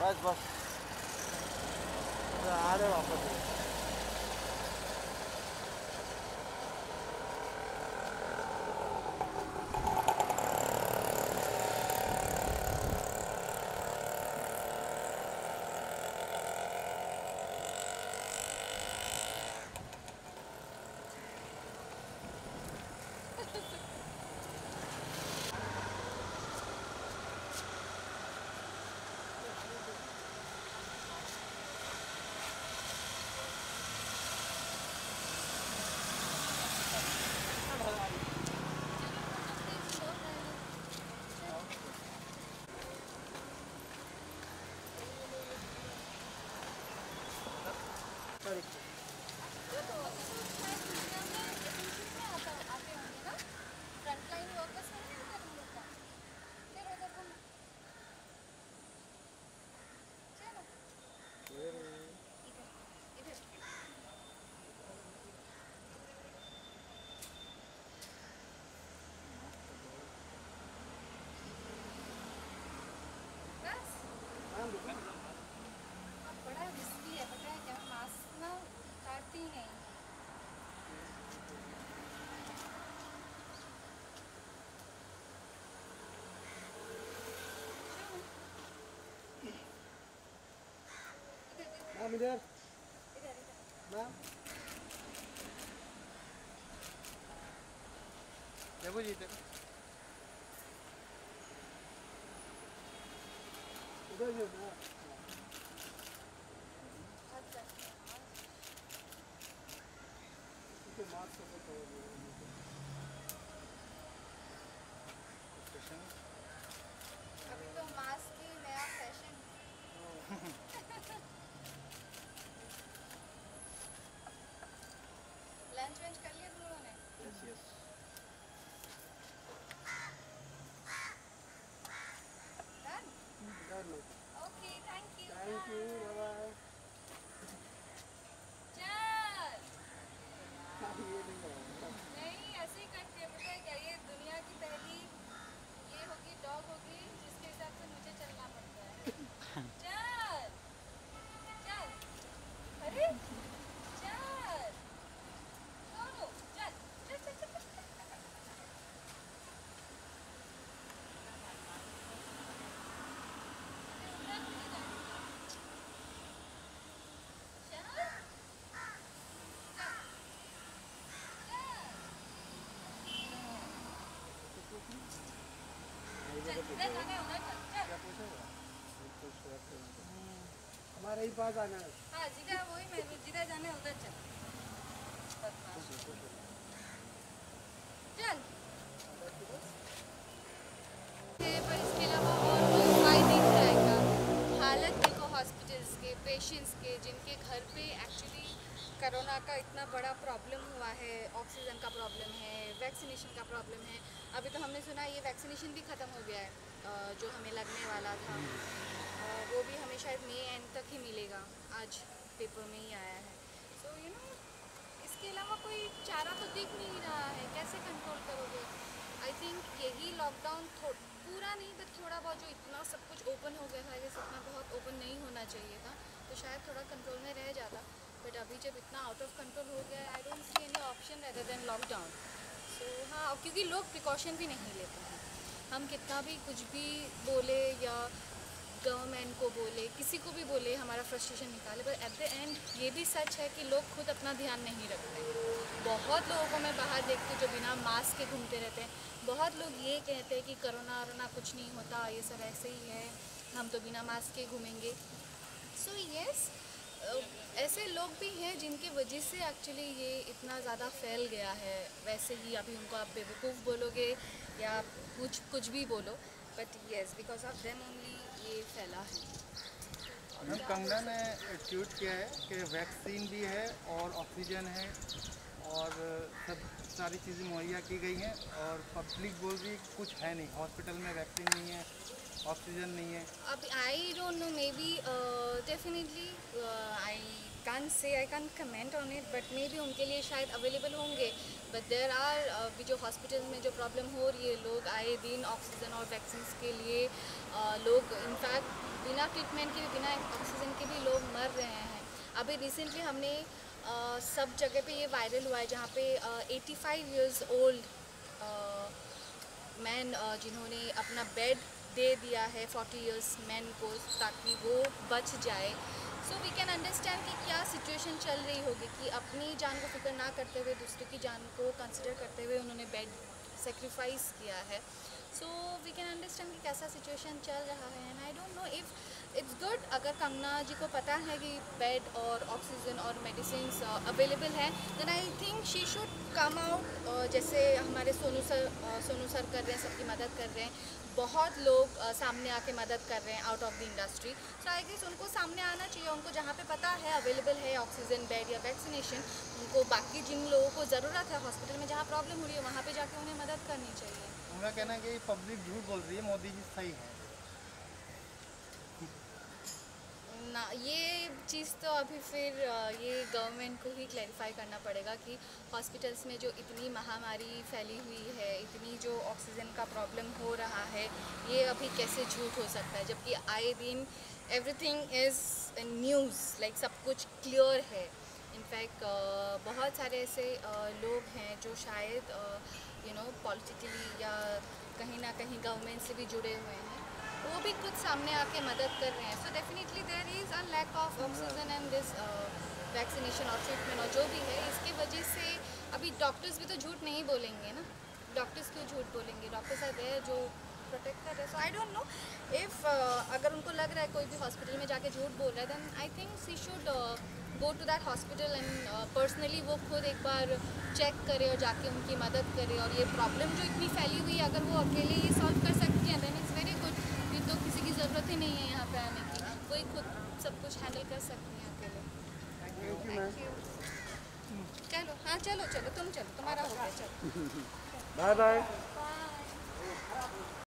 बस बस आ रहे वापस। बड़ा रिस्की है, पता है क्या? मास्क ना काटती नहीं। मैम इधर, मैम देखो जी इधर जो ना मास्क अभी तो मास्क ही नया फैशन। लंच वंच कर लिया तुम लोगों ने? Yes yes done? Okay, thank you. Bye bye. चल नहीं, ऐसे ही करते हैं, पता है क्या? ये दुनिया की पहली ये होगी, डॉग होगी जिसके हिसाब से मुझे चलना पड़ता है। चल चल, अरे चल, दोनों चल चल चल चल, चल। हमारे ही पास आना है। हाँ जिधर, वही मैं जिधर जाना है उधर चल। चल पर इसके अलावा और कोई उपाय दिख जाएगा। हालत देखो हॉस्पिटल्स के, पेशेंट्स के, जिनके घर पे एक्चुअली कोरोना का इतना बड़ा प्रॉब्लम हुआ है, ऑक्सीजन का प्रॉब्लम है, वैक्सीनेशन का प्रॉब्लम है। अभी तो हमने सुना ये वैक्सीनेशन भी ख़त्म हो गया है, जो हमें लगने वाला था। वो भी हमें शायद मई एंड तक ही मिलेगा, आज पेपर में ही आया है। सो यू नो, इसके अलावा कोई चारा तो दिख नहीं रहा है, कैसे कंट्रोल करोगे? आई थिंक यही लॉकडाउन पूरा नहीं, बट थोड़ा बहुत जो इतना सब कुछ ओपन हो गया था, ये इतना बहुत ओपन नहीं होना चाहिए था, तो शायद थोड़ा कंट्रोल में रह जाता। बट अभी जब इतना आउट ऑफ कंट्रोल हो गया है, I don't see any option rather than lockdown. So हाँ, क्योंकि लोग प्रिकॉशन भी नहीं लेते हैं। हम कितना भी कुछ भी बोले या गवर्नमेंट को बोले, किसी को भी बोले, हमारा फ्रस्ट्रेशन निकाले, पर एट द एंड ये भी सच है कि लोग खुद अपना ध्यान नहीं रखते। बहुत लोगों को मैं बाहर देखती हूँ जो बिना मास्क के घूमते रहते हैं। बहुत लोग ये कहते हैं कि कोरोना वरोना कुछ नहीं होता, ये सब ऐसे ही है, हम तो बिना मास्क के घूमेंगे। सो यस, ऐसे लोग भी हैं जिनकी वजह से एक्चुअली ये इतना ज़्यादा फैल गया है। वैसे ही अभी उनको आप बेवकूफ़ बोलोगे या कुछ भी बोलो, but yes, because of them only ये फैला है। मैम कंगना ने ट्वीट किया है कि वैक्सीन भी है और ऑक्सीजन है और सब सारी चीज़ें मुहैया की गई हैं, और पब्लिक बोल रही कुछ है नहीं, हॉस्पिटल में वैक्सीन नहीं है, ऑक्सीजन नहीं है। अब I don't know, maybe definitely I I can comment on it, but maybe उनके लिए शायद अवेलेबल होंगे। बट देर आर भी जो हॉस्पिटल में जो प्रॉब्लम हो रही है, लोग आए दिन ऑक्सीजन और वैक्सीन के लिए लोग इनफैक्ट बिना ट्रीटमेंट के भी, बिना ऑक्सीजन के भी लोग मर रहे हैं। अभी रिसेंटली हमने सब जगह पे ये वायरल हुआ है जहाँ पे 85 इयर्स ओल्ड मैन जिन्होंने अपना बेड दे दिया है 40 इयर्स मैन को ताकि वो बच जाए। सो वी कैन अंडरस्टैंड कि क्या सिचुएशन चल रही होगी कि अपनी जान को फिक्र ना करते हुए दूसरे की जान को कंसिडर करते हुए उन्होंने बेड सेक्रीफाइस किया है। सो वी कैन अंडरस्टैंड कि कैसा सिचुएशन चल रहा है। And I don't know if it's good अगर कंगना जी को पता है कि बेड और ऑक्सीजन और मेडिसिन अवेलेबल है, then I think she should come out. जैसे हमारे सोनू सर कर रहे हैं, सबकी मदद कर रहे हैं, बहुत लोग सामने आके मदद कर रहे हैं out of the industry. So I guess उनको सामने आना चाहिए, उनको जहाँ पे पता है अवेलेबल है ऑक्सीजन, बेड या वैक्सीनेशन, उनको बाकी जिन लोगों को ज़रूरत है हॉस्पिटल में जहाँ प्रॉब्लम हो रही है वहाँ पे जाके उन्हें मदद करनी चाहिए। उनका कहना है कि पब्लिक झूठ बोल रही है, मोदी जी सही है ना। ये चीज़ तो अभी फिर ये गवर्नमेंट को ही क्लैरिफाई करना पड़ेगा कि हॉस्पिटल्स में जो इतनी महामारी फैली हुई है, इतनी जो ऑक्सीजन का प्रॉब्लम हो रहा है, ये अभी कैसे झूठ हो सकता है, जबकि आए दिन एवरीथिंग इज़ न्यूज़, लाइक सब कुछ क्लियर है। इनफैक्ट बहुत सारे ऐसे लोग हैं जो शायद पॉलिटिकली या कहीं ना कहीं गवर्नमेंट से भी जुड़े हुए हैं, वो भी खुद सामने आके मदद कर रहे हैं। So definitely there is a lack of oxygen and this vaccination और ट्रीटमेंट और जो भी है, इसकी वजह से अभी डॉक्टर्स भी तो झूठ नहीं बोलेंगे ना। डॉक्टर्स क्यों झूठ बोलेंगे? डॉक्टर्स आर देयर जो प्रोटेक्ट कर रहे हैं। So I don't know if अगर उनको लग रहा है कोई भी हॉस्पिटल में जाके झूठ बोल रहा है, then I think she should go to that hospital and personally वो खुद एक बार चेक करे और जाके उनकी मदद करे। और ये प्रॉब्लम जो इतनी फैली हुई है, अगर वो अकेले ही सॉल्व कर सकती हैं, देन इट्स वेरी गुड। फिर तो किसी की ज़रूरत ही नहीं है यहाँ पे आने की, वही खुद सब कुछ हैंडल कर सकती हैं अकेले। Thank you. चलो, हाँ चलो, तुम चलो, तुम्हारा हो गया, चलो। Bye bye.